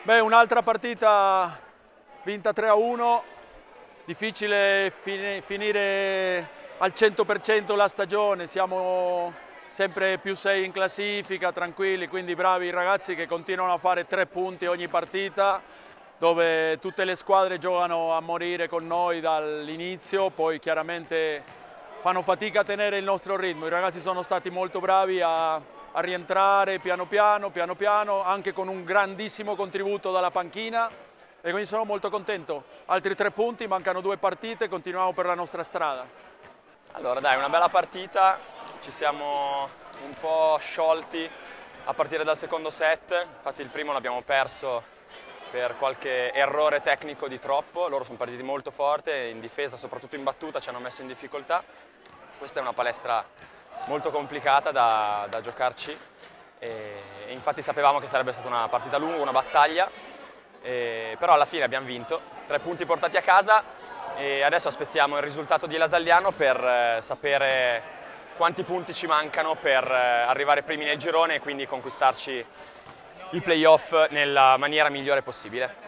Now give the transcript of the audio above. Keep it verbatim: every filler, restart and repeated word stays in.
Beh, un'altra partita vinta tre a uno, difficile fine, finire al cento per cento la stagione, siamo sempre più sei in classifica, tranquilli, quindi bravi i ragazzi che continuano a fare tre punti ogni partita, dove tutte le squadre giocano a morire con noi dall'inizio, poi chiaramente fanno fatica a tenere il nostro ritmo. I ragazzi sono stati molto bravi a a rientrare piano piano, piano piano, anche con un grandissimo contributo dalla panchina e quindi sono molto contento. Altri tre punti, mancano due partite, continuiamo per la nostra strada. Allora dai, una bella partita, ci siamo un po' sciolti a partire dal secondo set, infatti il primo l'abbiamo perso per qualche errore tecnico di troppo, loro sono partiti molto forte, in difesa, soprattutto in battuta, ci hanno messo in difficoltà. Questa è una palestra molto complicata da, da giocarci e, e infatti sapevamo che sarebbe stata una partita lunga, una battaglia, e, però alla fine abbiamo vinto, tre punti portati a casa e adesso aspettiamo il risultato di Lasagliano per eh, sapere quanti punti ci mancano per eh, arrivare primi nel girone e quindi conquistarci il playoff nella maniera migliore possibile.